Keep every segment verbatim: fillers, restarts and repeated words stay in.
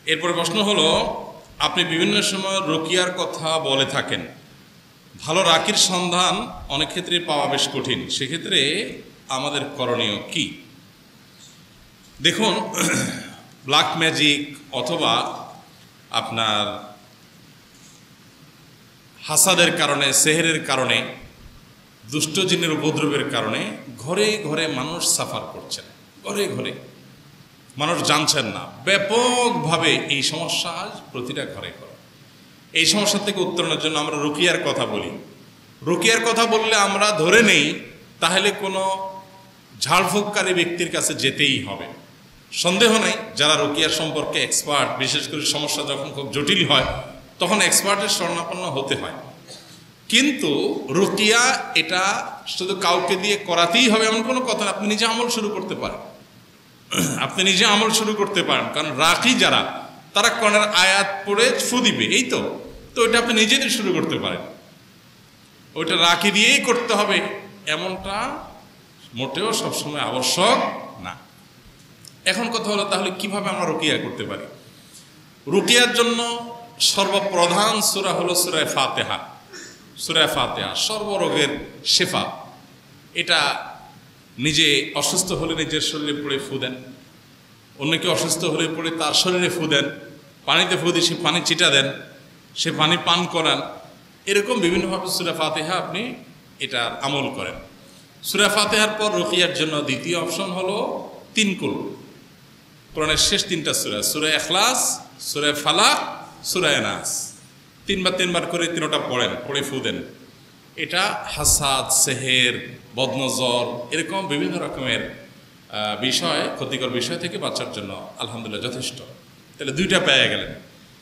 এরপরে প্রশ্ন হলো, আপনি বিভিন্ন সময় রুকিয়ার কথা বলে থাকেন, ভালো রাকির সন্ধান অনেক ক্ষেত্রে পাওয়া বেশ কঠিন, সেক্ষেত্রে আমাদের করণীয় কি? দেখুন, ব্ল্যাক ম্যাজিক অথবা আপনার হাসাদের কারণে, সেহেরের কারণে, দুষ্ট জিনের উপদ্রবের কারণে ঘরে ঘরে মানুষ সাফার করছেন, ঘরে ঘরে মানুষ জানছেন না। ব্যাপকভাবে এই সমস্যা আজ প্রতিটা ঘরে ঘরে। এই সমস্যা থেকে উত্তরণের জন্য আমরা রুকিয়ার কথা বলি। রুকিয়ার কথা বললে আমরা ধরে নেই তাহলে কোনো ঝাড়ফুঁককারী ব্যক্তির কাছে যেতেই হবে। সন্দেহ নেই, যারা রুকিয়ার সম্পর্কে এক্সপার্ট, বিশেষ করে সমস্যা যখন খুব জটিল হয় তখন এক্সপার্টের শরণাপন্ন হতে হয়। কিন্তু রুকিয়া এটা শুধু কাউকে দিয়ে করাতেই হবে এমন কোনো কথা না। আপনি নিজে আমল শুরু করতে পারেন, আপনি নিজে আমল শুরু করতে পারেন। কারণ রাকি যারা, তারা কোরআনের আয়াত পড়ে ফু দিবে, এই তো তো ওইটা আপনি নিজেদের শুরু করতে পারেন। ওইটা রাকি দিয়েই করতে হবে এমনটা মোটেও সবসময় আবশ্যক না। এখন কথা হলো, তাহলে কিভাবে আমরা রুকিয়া করতে পারি? রুকিয়ার জন্য সর্বপ্রধান সূরা হলো সূরা ফাতিহা। সূরা ফাতিহা সর্বরোগের শেফা। এটা নিজে অসুস্থ হলে নিজের শরীরে পড়ে ফু দেন, অন্যকে অসুস্থ হলে পড়ে তার শরীরে ফু দেন, পানিতে ফু দিয়ে সে পানি ছিটা দেন, সে পানি পান করান। এরকম বিভিন্নভাবে সূরা ফাতিহা আপনি এটার আমল করেন। সূরা ফাতিহার পর রুকিয়ার জন্য দ্বিতীয় অপশন হলো তিন কুল, কোরআনের শেষ তিনটা সূরা, সূরা ইখলাস, সূরা ফালাক, সূরা নাস। তিনবার তিনবার করে তিনটা পড়েন, পড়ে ফু দেন। এটা হাসাদ, সেহের, বদনজর এরকম বিভিন্ন রকমের বিষয়, ক্ষতিকর বিষয় থেকে বাঁচার জন্য আলহামদুলিল্লাহ যথেষ্ট। তাহলে দুইটা পেয়ে গেলেন।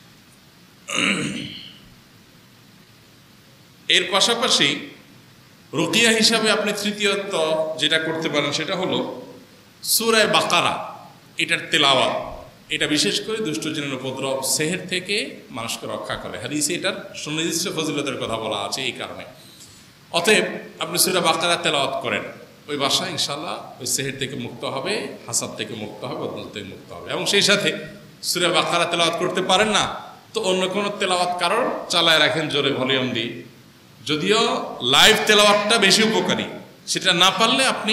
এর পাশাপাশি রুকিয়া হিসাবে আপনি তৃতীয়ত যেটা করতে পারেন সেটা হলো সূরা বাকারা, এটার তেলাওয়াত। এটা বিশেষ করে দুষ্ট জিনের উপদ্রব, সেহের থেকে মানুষকে রক্ষা করে। হাদিসে এটার সুনির্দিষ্ট ফজিলতের কথা বলা আছে এই কারণে। অতএব আপনি সূরা বাকারা তেলাওয়াত করেন, ওই বাসা ইনশাআল্লাহ ওই সেহের থেকে মুক্ত হবে, হাসাদ থেকে মুক্ত হবে, বদনজর থেকে মুক্ত হবে। এবং সেই সাথে সূরা বাকারা তেলাওয়াত করতে পারেন না তো অন্য কোনো তেলাওয়াত কারণ চালায় রাখেন জোরে ভলিউম দিয়ে। যদিও লাইভ তেলাওয়াতটা বেশি উপকারী, সেটা না পারলে আপনি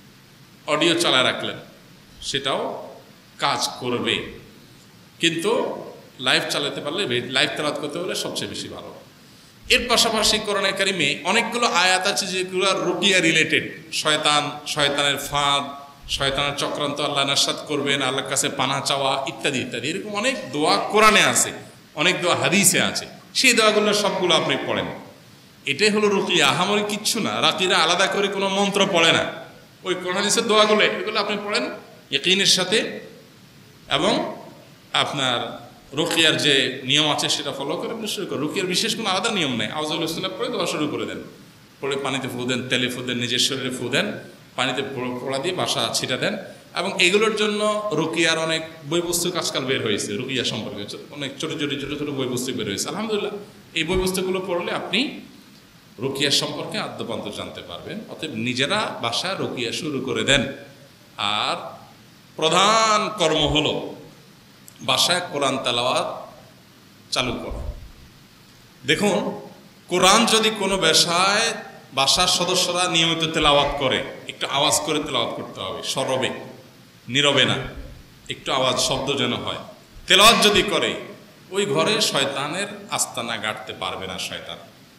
অডিও চালায় রাখলেন, সেটাও কাজ করবে। কিন্তু লাইভ চালাতে পারলে, লাইভ তেলাওয়াত করতে পারলে সবচেয়ে বেশি ভালো। এর পাশাপাশি কোরআনে কারিমে অনেকগুলো আয়াত আছে যেগুলো রুকিয়া রিলেটেড। শয়তান, শয়তানের ফাঁদ, শয়তানের চক্রান্ত আল্লাহ নাশাত করবেন, আল্লাহর কাছে পানাহ চাওয়া ইত্যাদি ইত্যাদি। এরকম অনেক দোয়া কোরআনে আছে, অনেক দোয়া হাদিসে আছে। সেই দোয়াগুলো সবগুলো আপনি পড়েন। এটাই হলো রুকিয়া, আহামরি কিচ্ছু না। রাকিরা আলাদা করে কোনো মন্ত্র পড়ে না, ওই কোরআন হাদিসের দোয়াগুলো এগুলো আপনি পড়েন ইয়াকিনের সাথে, এবং আপনার রুকিয়ার যে নিয়ম আছে সেটা ফলো করে আপনি শুরু করেন। রুকিয়ার বিশেষ কোনো আলাদা নিয়ম নেই। আউযুবিল্লাহি মিনাশ শাইতানির রাজিম পড়ে দোয়া শুরু করে দেন, পড়ে পানিতে ফু দেন, তেলে ফু দেন, নিজের শরীরে ফু দেন, পানিতে পোড়া দিয়ে বাসা ছিটা দেন। এবং এগুলোর জন্য রুকিয়ার অনেক বই পুস্তক আজকাল বের হয়েছে, রুকিয়া সম্পর্কে অনেক ছোটো ছোটো ছোটো ছোটো বই পুস্তক বের হয়েছে। আলহামদুলিল্লাহ, এই বই পুস্তকগুলো পড়লে আপনি রুকিয়া সম্পর্কে আদ্যপান্ত জানতে পারবেন। অতএব নিজেরা বাসা রুকিয়া শুরু করে দেন। আর প্রধান কর্ম হলো বাসায় কোরআন তেলাওয়াত চালু করা। দেখুন, কোরআন যদি কোনো বাসায় বাসার সদস্যরা নিয়মিত তেলাওয়াত করে, একটু আওয়াজ করে তেলাওয়াত করতে হবে, সরবে, নীরবে না, একটু আওয়াজ, শব্দ যেন হয়। তেলাওয়াত যদি করে ওই ঘরে শয়তানের আস্তানা গাড়তে পারবে না শয়তান।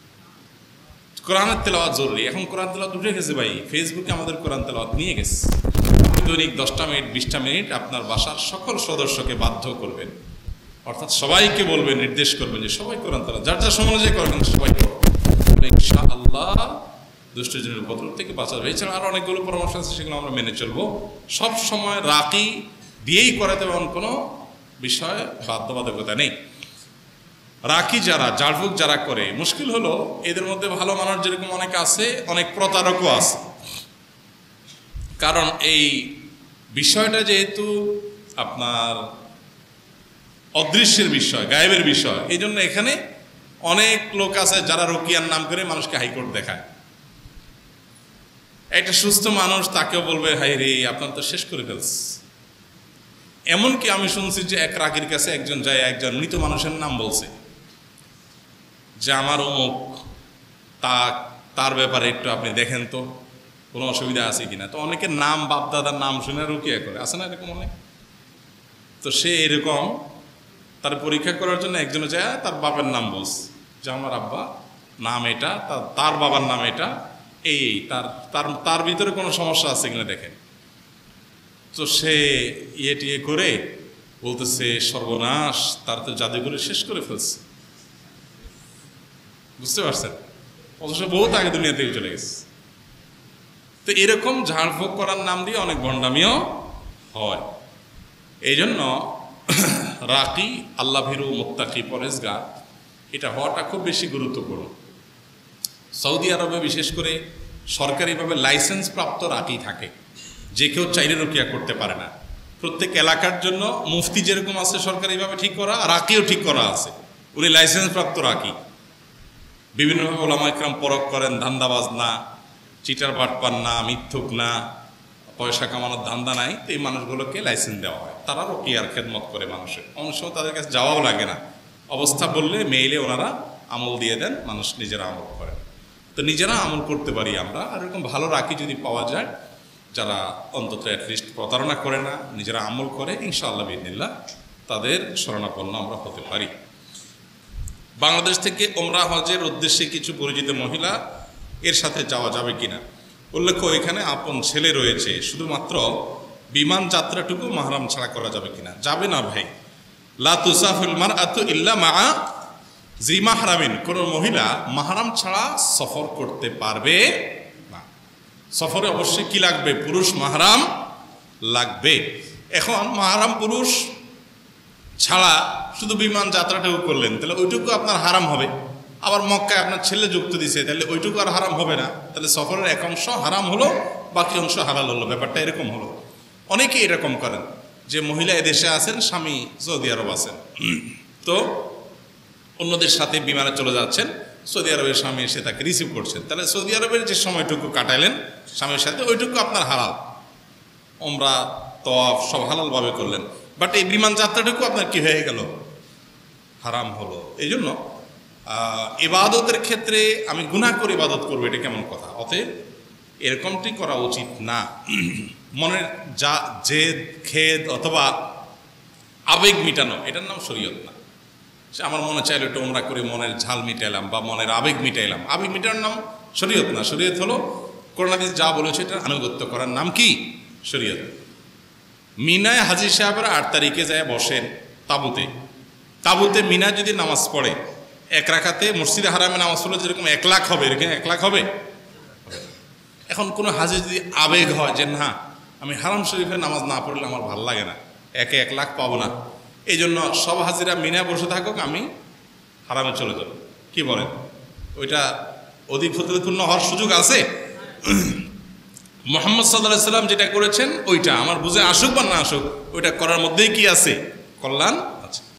কোরআনের তেলাওয়াত জরুরি। এখন কোরআন তেলাওয়াত উঠে গেছে ভাই, ফেসবুকে আমাদের কোরআন তেলাওয়াত নিয়ে গেছে। দৈনিক দশটা মিনিট বিশটা মিনিট আপনার বাসার সকল সদস্যকে বাধ্য করবেন, অর্থাৎ সবাইকে বলবেন, নির্দেশ করবেন যে সবাই কোরআন তেলাওয়াত যার যার সময় অনুযায়ী করবেন, সবাই ইনশাআল্লাহ দুষ্ট জিনের উপদ্রব থেকে বাঁচা যাবে। এছাড়া আরও অনেকগুলো পরামর্শ আছে, সেগুলো আমরা মেনে চলবো। সব সময় রাকি দিয়েই করাতে এমন কোনো বিষয় বাধ্যবাধকতা নেই। রাকি যারা, ঝাড়ফুঁক যারা করে, মুশকিল হলো এদের মধ্যে ভালো মানুষ যেরকম অনেক আছে, অনেক প্রতারকও আছে। কারণ এই বিষয়টা যেহেতু আপনার অদৃশ্যের বিষয়, গায়েবের বিষয়, এই জন্য এখানে অনেক লোক আছে যারা রুকিয়ার নাম করে মানুষকে হাইকোর্ট দেখায়। একটা সুস্থ মানুষ তাকেও বলবে হাই রে আপনার তো শেষ করে ফেলছে। এমনকি আমি শুনছি যে এক রাগীর কাছে একজন যায়, একজন মৃত মানুষের নাম বলছে যে আমার অমুক, তা তার ব্যাপারে একটু আপনি দেখেন তো কোনো অসুবিধা আছে কিনা। তো অনেকের নাম, বাপ দাদার নাম শুনে রুকিয়া করে, আছে না এরকম অনেক? তো সে এরকম তার পরীক্ষা করার জন্য একজনে যায় তার বাবার নাম বলছে যে আমার আব্বা নাম এটা, তার বাবার নাম এটা, এই এই তার তার তার ভিতরে কোনো সমস্যা আছে কিনা দেখেন। তো সে ইয়ে টিয়ে করে বলতেছে সর্বনাশ, তার তো জাদুঘরে শেষ করে ফেলছে। বুঝতে পারছেন? অথচ বহুত আগে দুনিয়া থেকে চলে গেছে। তো এরকম ঝাড়ফুঁক করার নাম দিয়ে অনেক ভণ্ডামিও হয়। এই জন্য রাকি, আল্লাহ ভীরু, মুত্তাকি, পরেজগার এটা হওয়াটা খুব বেশি গুরুত্বপূর্ণ। সৌদি আরবে বিশেষ করে সরকারিভাবে লাইসেন্স প্রাপ্ত রাকি থাকে, যে কেউ চাইলে রুকিয়া করতে পারে না। প্রত্যেক এলাকার জন্য মুফতি যেরকম আছে সরকারিভাবে ঠিক করা, রাকিও ঠিক করা আছে, উনি লাইসেন্স প্রাপ্ত রাকি। বিভিন্নভাবে ওলামা ইকরাম পরখ করেন, ধান্দাবাজ না, চিটার বাটপার না, মিথ্যুক না, পয়সা কামানোর ধান্দা নাই। তো এই মানুষগুলোকে লাইসেন্স দেওয়া হয়, তারা রুকিয়ার খেদমত করে মানুষের। অনেক সময় তাদের কাছে যাওয়াও লাগে না, অবস্থা বললে মেইলে ওনারা আমল দিয়ে দেন, মানুষ নিজেরা আমল করেন। তো নিজেরা আমল করতে পারি আমরা। আর এরকম ভালো রাকি যদি পাওয়া যায়, যারা অন্তত অ্যাটলিস্ট প্রতারণা করে না, নিজেরা আমল করে, ইনশাআল্লাহ বিদিনিল্লাহ তাদের শরণাপন্ন আমরা হতে পারি। বাংলাদেশ থেকে ওমরা হজের উদ্দেশ্যে কিছু পরিচিত মহিলা এর সাথে যাওয়া যাবে কিনা? উল্লেখ্য, এখানে আপন ছেলে রয়েছে, শুধুমাত্র বিমান যাত্রাটুকু মাহরাম ছাড়া করা যাবে কিনা? যাবে না ভাই। লা তুসাফিল মারআতু ইল্লা মা জি মাহরামিন, কোন মহিলা মাহরাম ছাড়া সফর করতে পারবে না। সফরে অবশ্যই কি লাগবে? পুরুষ মাহরাম লাগবে। এখন মাহরাম পুরুষ ছাড়া শুধু বিমান যাত্রাটাও করলেন, তাহলে ওইটুকু আপনার হারাম হবে। আবার মক্কায় আপনার ছেলে যুক্ত দিছে, তাহলে ওইটুকু আর হারাম হবে না। তাহলে সফরের এক অংশ হারাম হলো, বাকি অংশ হালাল হলো। ব্যাপারটা এরকম হলো। অনেকেই এরকম করেন যে মহিলা এদেশে আছেন, স্বামী সৌদি আরব আছেন, তো অন্যদের সাথে বিমানে চলে যাচ্ছেন, সৌদি আরবের স্বামী এসে তাকে রিসিভ করছেন, তাহলে সৌদি আরবের যে সময়টুকু কাটাইলেন স্বামীর সাথে, ওইটুকু আপনার হালাল, ওমরা তওয়াফ সব হালালভাবে করলেন। বাট এই বিমান যাত্রাটুকু আপনার কি হয়ে গেল? হারাম হলো। এই জন্য ইবাদতের ক্ষেত্রে আমি গুনাহ করে ইবাদত করবো, এটা কেমন কথা? অতএব এরকমটি করা উচিত না। মনের যা জেদ, খেদ অথবা আবেগ মিটানো, এটার নাম শরীয়ত না। সে আমার মনে চাইলো একটু ওমরা করে মনের ঝাল মিটাইলাম বা মনের আবেগ মিটাইলাম, আবেগ মিটানোর নাম শরীয়ত না। শরীয়ত হলো কোরআন হাদিস যা বলেছে এটার আনুগত্য করার নাম কি? শরীয়ত। মিনায় হাজির সাহেবরা আট তারিখে যায় বসেন তাঁবুতে। তাঁবুতে মিনায় যদি নামাজ পড়ে, এক রাকাতে মসজিদে হারামে নামাজ পড়লে যেরকম এক লাখ হবে, এরকম এক লাখ হবে। এখন কোনো হাজি যদি আবেগ হয় যে না, আমি হারাম শরীফের নামাজ না পড়লে আমার ভাল লাগে না, একে এক লাখ পাবো না, এই জন্য সব হাজিরা মিনায় বসে থাকুক, আমি হারামে চলে যাব, কি বলেন? ওইটা অধিক ফজিলতপূর্ণ হওয়ার সুযোগ আছে? মুহাম্মদ সাল্লাল্লাহু আলাইহি সাল্লাম যেটা করেছেন ওইটা আমার বুঝে আসুক বা না আসুক, ওইটা করার মধ্যেই কি আছে? কল্যাণ।